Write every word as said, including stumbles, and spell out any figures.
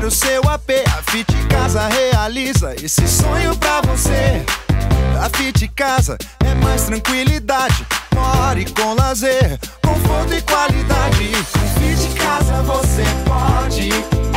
o seu A P. A Fit Casa realiza esse sonho pra você. A Fit Casa é mais tranquilidade, more com lazer, conforto e qualidade. Com Fit Casa você pode